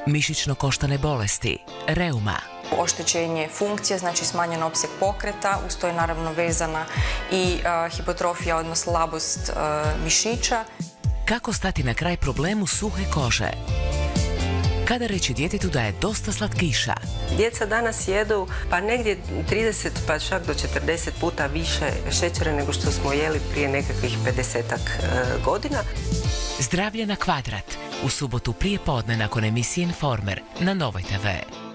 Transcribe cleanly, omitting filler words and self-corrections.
mišićno-koštane bolesti, reuma. Oštećenje funkcije, znači smanjen opseg pokreta, uz to je naravno vezana i hipotrofija, odnosno slabost mišića. Kako stati na kraj problemu suhe kože? Kada reći djetetu da je dosta slatkiša? Djeca danas jedu pa negdje 30 pa čak do 40 puta više šećera nego što smo jeli prije nekakvih 50-ak godina. Zdravlje na kvadrat. U subotu prije podne nakon emisije Informer na Novoj TV.